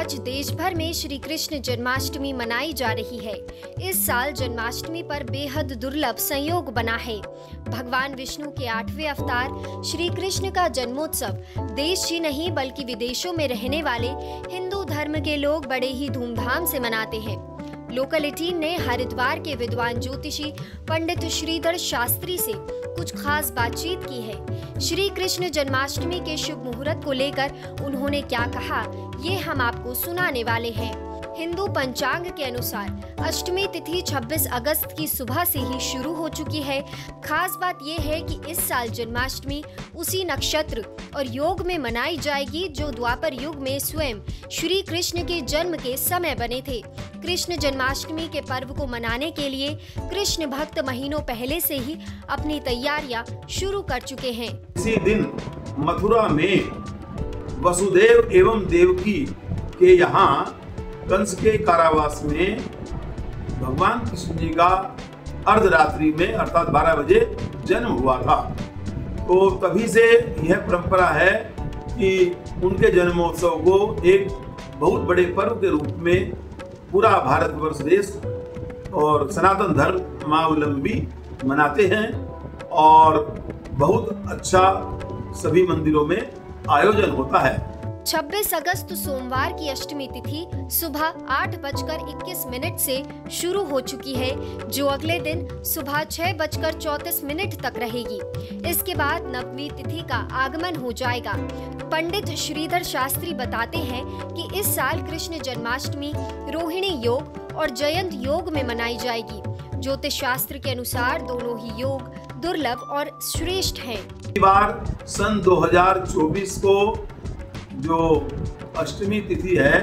आज देश भर में श्री कृष्ण जन्माष्टमी मनाई जा रही है। इस साल जन्माष्टमी पर बेहद दुर्लभ संयोग बना है। भगवान विष्णु के 8वें अवतार श्री कृष्ण का जन्मोत्सव देश ही नहीं बल्कि विदेशों में रहने वाले हिंदू धर्म के लोग बड़े ही धूमधाम से मनाते हैं। लोकल 18 ने हरिद्वार के विद्वान ज्योतिषी पंडित श्रीधर शास्त्री से कुछ खास बातचीत की है। श्री कृष्ण जन्माष्टमी के शुभ मुहूर्त को लेकर उन्होंने क्या कहा, ये हम आपको सुनाने वाले हैं। हिंदू पंचांग के अनुसार अष्टमी तिथि 26 अगस्त की सुबह से ही शुरू हो चुकी है। खास बात यह है कि इस साल जन्माष्टमी उसी नक्षत्र और योग में मनाई जाएगी जो द्वापर युग में स्वयं श्री कृष्ण के जन्म के समय बने थे। कृष्ण जन्माष्टमी के पर्व को मनाने के लिए कृष्ण भक्त महीनों पहले से ही अपनी तैयारियां शुरू कर चुके हैं। इसी दिन मथुरा में वसुदेव एवं देवकी के यहाँ कंस के कारावास में भगवान कृष्ण जी का अर्धरात्रि में अर्थात 12 बजे जन्म हुआ था। तो तभी से यह परंपरा है कि उनके जन्मोत्सव को एक बहुत बड़े पर्व के रूप में पूरा भारतवर्ष देश और सनातन धर्मावलंबी मनाते हैं और बहुत अच्छा सभी मंदिरों में आयोजन होता है। 26 अगस्त सोमवार की अष्टमी तिथि सुबह 8:21 से शुरू हो चुकी है, जो अगले दिन सुबह 6:34 तक रहेगी। इसके बाद नवमी तिथि का आगमन हो जाएगा। पंडित श्रीधर शास्त्री बताते हैं कि इस साल कृष्ण जन्माष्टमी रोहिणी योग और जयंत योग में मनाई जाएगी। ज्योतिष शास्त्र के अनुसार दोनों ही योग दुर्लभ और श्रेष्ठ हैं। इस बार सन 2024 को जो अष्टमी तिथि है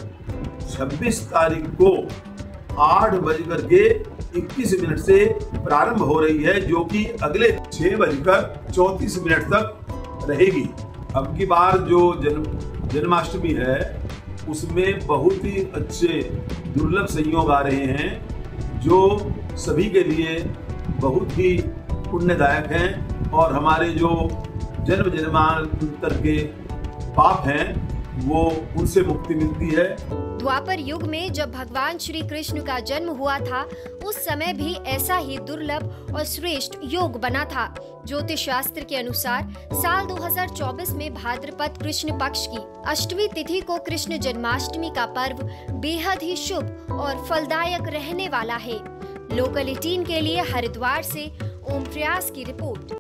26 तारीख को 8:21 से प्रारंभ हो रही है, जो कि अगले 6:34 तक रहेगी। अब की बार जो जन्माष्टमी है उसमें बहुत ही अच्छे दुर्लभ संयोग आ रहे हैं जो सभी के लिए बहुत ही पुण्यदायक हैं और हमारे जो जन्म जन्मांतर के पाप हैं वो उनसे मुक्ति मिलती है। द्वापर युग में जब भगवान श्री कृष्ण का जन्म हुआ था उस समय भी ऐसा ही दुर्लभ और श्रेष्ठ योग बना था। ज्योतिष शास्त्र के अनुसार साल 2024 में भाद्रपद कृष्ण पक्ष की अष्टमी तिथि को कृष्ण जन्माष्टमी का पर्व बेहद ही शुभ और फलदायक रहने वाला है। लोकल 18 के लिए हरिद्वार से ओम प्रयास की रिपोर्ट।